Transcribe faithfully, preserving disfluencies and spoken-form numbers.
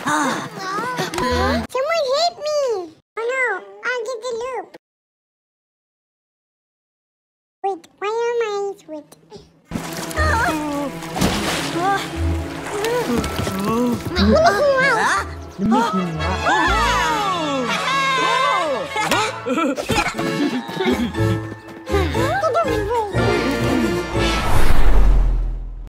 Someone hit me! Oh no, I'll get the loop. Wait, why am I sweet?